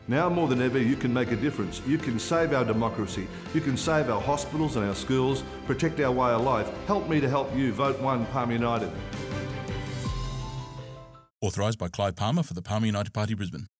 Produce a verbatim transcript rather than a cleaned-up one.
Now more than ever, you can make a difference. You can save our democracy. You can save our hospitals and our schools, protect our way of life. Help me to help you. Vote one Palmer United. Authorised by Clive Palmer for the Palmer United Party, Brisbane.